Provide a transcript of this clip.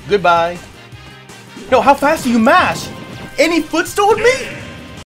Goodbye. No, how fast do you mash? Any footstool with me?